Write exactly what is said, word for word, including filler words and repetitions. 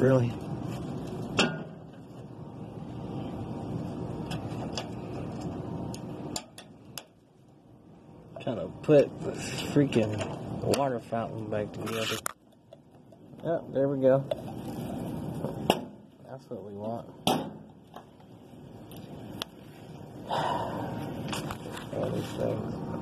really. Trying to put this freaking water fountain back together. Oh, there we go. That's what we want. All these things.